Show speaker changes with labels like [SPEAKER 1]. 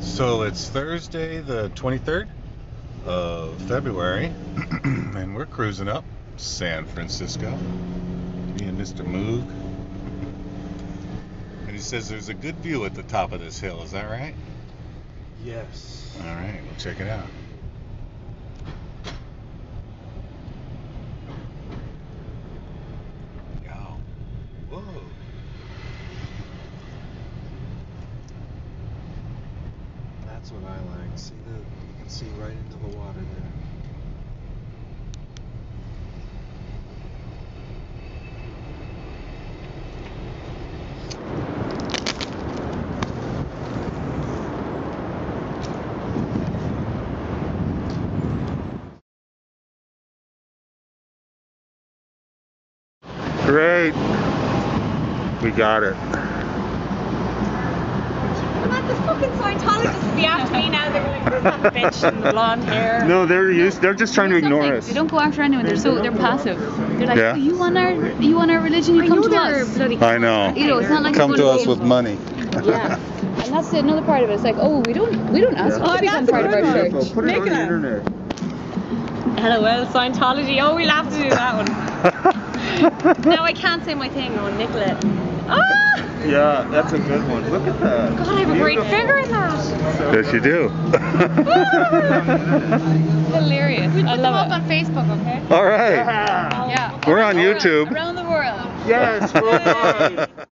[SPEAKER 1] So it's Thursday the 23rd of February and we're cruising up San Francisco, me and Mr. Moog. And he says there's a good view at the top of this hill, is that right?
[SPEAKER 2] Yes.
[SPEAKER 1] Alright, we'll check it out. Yo. Whoa.
[SPEAKER 2] That's what I like. See you can see right into the water there.
[SPEAKER 1] Great. We got it.
[SPEAKER 3] I'm not the fucking Scientologists to be after me now. They were like, who's that bitch in the blonde hair?
[SPEAKER 1] No, they're just trying to ignore us.
[SPEAKER 4] They don't go after anyone. They're passive. They're like,
[SPEAKER 1] Yeah.
[SPEAKER 4] oh, you want our religion? You come to us.
[SPEAKER 1] I know.
[SPEAKER 4] You know, it's not like
[SPEAKER 1] Come
[SPEAKER 4] you're
[SPEAKER 1] to
[SPEAKER 4] going
[SPEAKER 1] us with money.
[SPEAKER 4] Yeah. And that's another part of it. It's like, oh, we don't ask you to become part of our church.
[SPEAKER 2] Put it on the internet.
[SPEAKER 3] LOL, Scientology. Oh, we'll have to do that one. Now I can't say my thing on Nicola. Ah!
[SPEAKER 2] Yeah, that's a good one. Look at that.
[SPEAKER 3] God, I have a great figure in that.
[SPEAKER 1] Yes, you do.
[SPEAKER 4] Hilarious.
[SPEAKER 3] We'll
[SPEAKER 4] I
[SPEAKER 3] put them
[SPEAKER 4] love
[SPEAKER 3] up on Facebook, okay?
[SPEAKER 1] All right.
[SPEAKER 4] Yeah.
[SPEAKER 1] We're on YouTube.
[SPEAKER 4] Around the world.
[SPEAKER 2] Yes, worldwide.